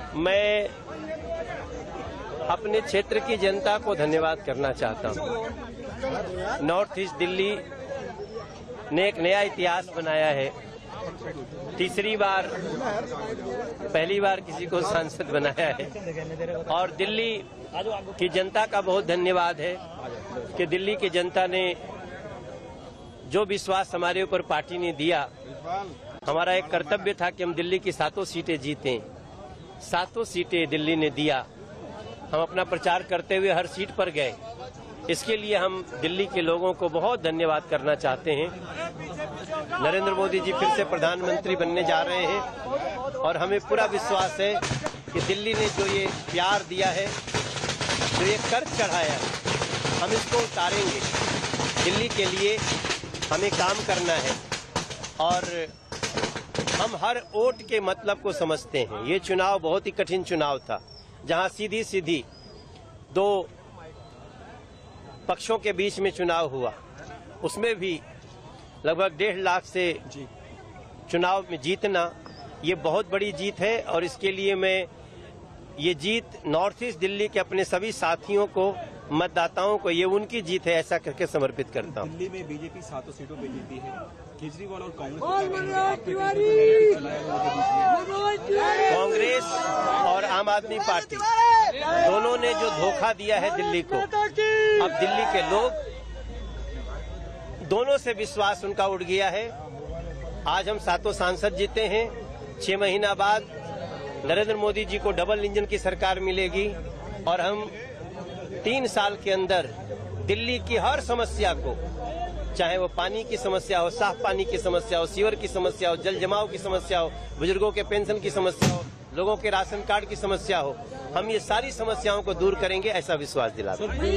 मैं अपने क्षेत्र की जनता को धन्यवाद करना चाहता हूं। नॉर्थ ईस्ट दिल्ली ने एक नया इतिहास बनाया है। तीसरी बार, पहली बार किसी को सांसद बनाया है और दिल्ली की जनता का बहुत धन्यवाद है कि दिल्ली की जनता ने जो विश्वास हमारे ऊपर पार्टी ने दिया। हमारा एक कर्तव्य था कि हम दिल्ली की 7 सीटें जीतें। 7 सीटें दिल्ली ने दिया। हम अपना प्रचार करते हुए हर सीट पर गए। इसके लिए हम दिल्ली के लोगों को बहुत धन्यवाद करना चाहते हैं। नरेंद्र मोदी जी फिर से प्रधानमंत्री बनने जा रहे हैं और हमें पूरा विश्वास है कि दिल्ली ने जो ये प्यार दिया है, जो ये कर्ज चढ़ाया है, हम इसको उतारेंगे। दिल्ली के लिए हमें काम करना है और हम हर वोट के मतलब को समझते हैं। ये चुनाव बहुत ही कठिन चुनाव था, जहां सीधी सीधी 2 पक्षों के बीच में चुनाव हुआ। उसमें भी लगभग 1.5 लाख से चुनाव में जीतना ये बहुत बड़ी जीत है और इसके लिए मैं ये जीत नॉर्थ ईस्ट दिल्ली के अपने सभी साथियों को, मतदाताओं को, ये उनकी जीत है ऐसा करके समर्पित करता हूँ। दिल्ली में बीजेपी 7 सीटों पे जीती है। केजरीवाल और कांग्रेस और आम आदमी पार्टी दोनों ने जो धोखा दिया है दिल्ली को, अब दिल्ली के लोग दोनों से विश्वास उनका उड़ गया है। आज हम 7 सांसद जीते हैं। 6 महीना बाद नरेंद्र मोदी जी को डबल इंजन की सरकार मिलेगी और हम 3 साल के अंदर दिल्ली की हर समस्या को, चाहे वो पानी की समस्या हो, साफ पानी की समस्या हो, सीवर की समस्या हो, जल जमाव की समस्या हो, बुजुर्गों के पेंशन की समस्या हो, लोगों के राशन कार्ड की समस्या हो, हम ये सारी समस्याओं को दूर करेंगे ऐसा विश्वास दिलाते हैं।